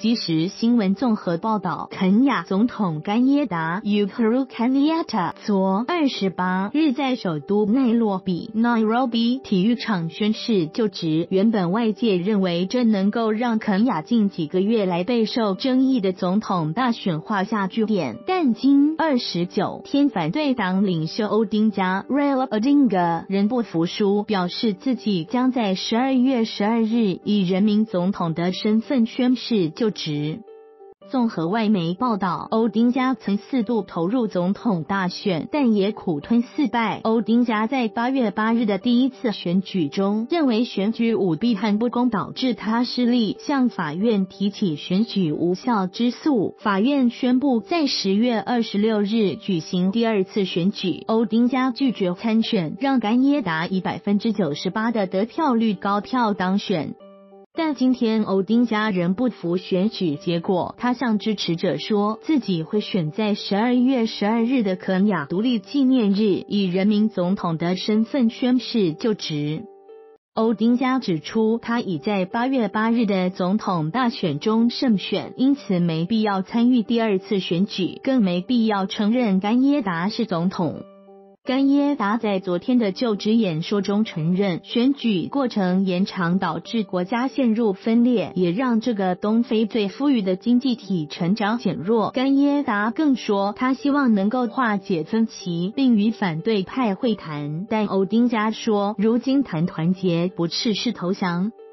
即时新闻综合报道，肯亚总统甘耶达 Uhuru Kenyatta 昨28日在首都奈洛比 Nairobi 体育场宣誓就职。原本外界认为这能够让肯亚近几个月来备受争议的总统大选画下句点，但经29天反对党领袖欧丁加 Raila Odinga 仍不服输，表示自己将在12月12日以人民总统的身份宣誓就职。综合外媒报道，欧丁加曾4度投入总统大选，但也苦吞4败。欧丁加在8月8日的第一次选举中，认为选举舞弊和不公导致他失利，向法院提起选举无效之诉。法院宣布在10月26日举行第二次选举，欧丁加拒绝参选，让甘耶达以98%的得票率高票当选。但今天欧丁加仍不服选举结果，他向支持者说自己会选在12月12日的肯亚独立纪念日以人民总统的身份宣誓就职。欧丁加指出，他已在8月8日的总统大选中胜选，因此没必要参与第二次选举，更没必要承认甘耶达是总统。甘耶达在昨天的就职演说中承认，选举过程延长导致国家陷入分裂，也让这个东非最富裕的经济体成长减弱。甘耶达更说，他希望能够化解分歧，并与反对派会谈，但欧丁加说，如今谈团结不是投降。